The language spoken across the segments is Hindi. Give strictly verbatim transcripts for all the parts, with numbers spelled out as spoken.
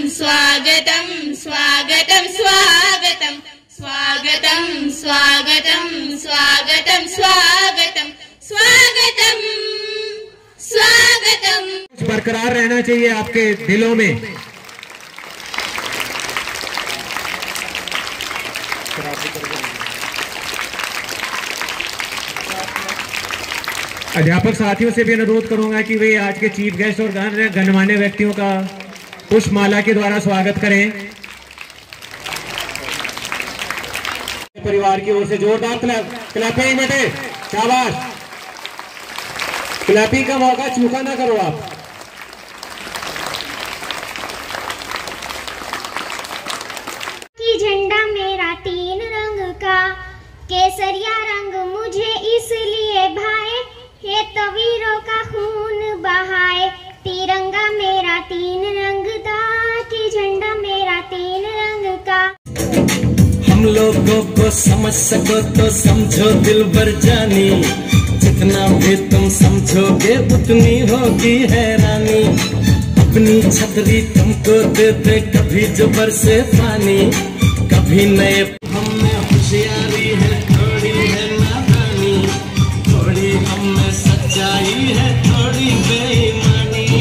स्वागतम स्वागतम स्वागतम स्वागतम स्वागतम स्वागतम स्वागतम स्वागतम स्वागतम। बरकरार रहना चाहिए आपके दिलों में। अध्यापक साथियों से भी अनुरोध करूंगा कि वे आज के चीफ गेस्ट और गणमान्य व्यक्तियों का पुष्पमाला के द्वारा स्वागत करें। परिवार की ओर से जोरदार क्लैपिंग बेटे, शाबाश। क्लैपिंग का मौका चूका ना करो आप। कि झंडा मेरा तीन रंग का, केसरिया रंग मुझे इसलिए भाए, ये तो वीरों का खून बहाए। तिरंगा मेरा तीन रंग का, कि झंडा मेरा तीन रंग का। हम लोगों को समझ सको तो समझो दिल भर जानी, जितना भी तुम समझोगे उतनी होगी हैरानी। अपनी छतरी तुमको दे दे कभी जो बरसे पानी, कभी नए। हमने होशियारी है, थोड़ी है नादानी, थोड़ी हमने सच्चाई है, थोड़ी बेईमानी।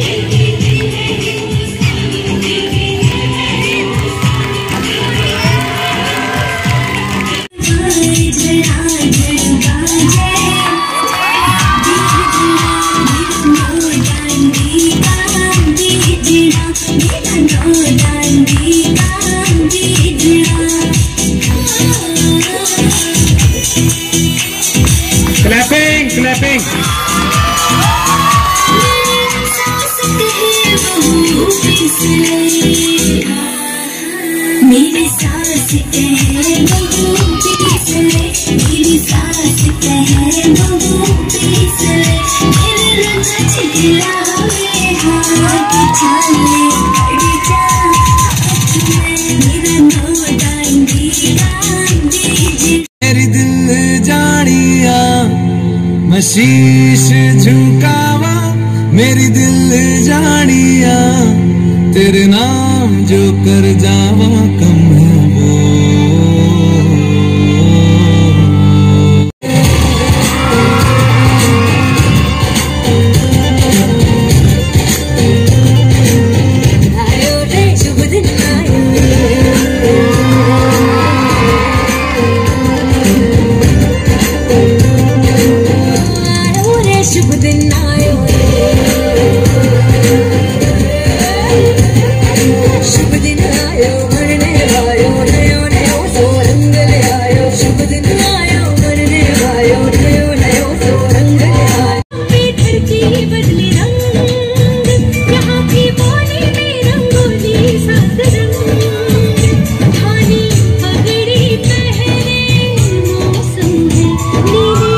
Clapping clapping. मेरी सांस कहे बहू पीस ले, मेरी सांस कहे बहू पीस ले, मेरे रंग चिल्लावे हाथ छाले अड़ी जा हाथ में, मेरा नो डांडी डांडी जी। मेरी दिल जानिया मैं शीश झुकावा, मेरी दिल जानिया तेरे नाम जो कर जावा कम है वो। आयो रे शुभ दिन आयो, आयो रे शुभ दिन आयो, शुभ दिन आयो मरने आयो, नयो नयो सो रंग ले आयो। शुभ दिन आयो मरने आयो, नयो नयो सो रंग ले आयो। धरती बदली रंग, यहाँ की बोली में रंगोली सात रंग, धानी पगड़ी पहने मौसम है नीली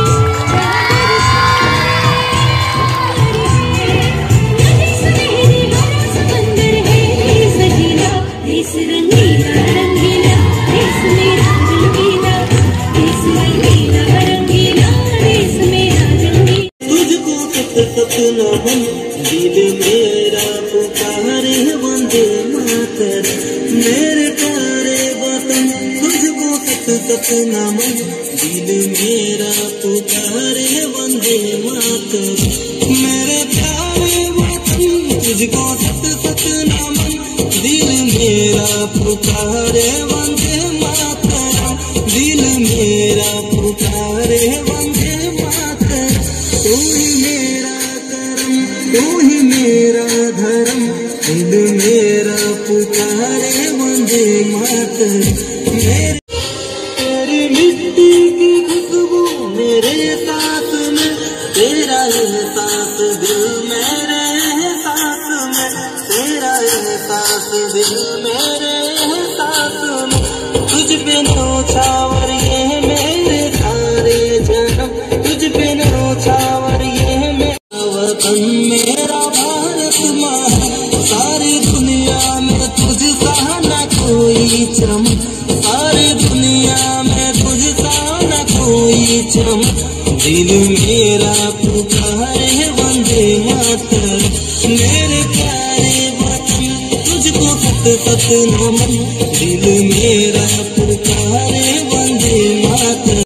देश रंगीला रंगीला, देश मेरा रंगीला, देश रंगीला रंगीला, देश मेरा रंगीला। तुझको सत सत नमन दिल मेरा पुकारे वंदे मातर, मेरे प्यारे वतन तुझको सत सत नमन दिल मेरा पुकारे वंदे मातर, मेरे प्यारे वतन तुझको सत सत नमन दिल मेरा पुकारे वंदे मातरम, दिल मेरा पुकारे वंदे मातरम। तू ही मेरा करम, तू ही मेरा धर्म, दिल मेरा पुकारे वंदे मातरम। मेरे तेरी मिट्टी की खुशबू मेरे साथ में, तेरा एहसास दिल मेरे एहसास में, तेरा एहसास दिल मेरे एहसास में। तुझ पे न्योछावर ये मेरे सारे जन्म, तुझ पे न्योछावर ये मेरा वतन मेरा भारत माँ। सारी दुनिया में तुझ सा न कोई चमक, सारी दुनिया में तुझ सा न कोई चमक। दिल मेरा पुकारे वंदे मातरम, मेरे प्यारे वतन तुझको सत सत नमन दिल मेरा पुकारे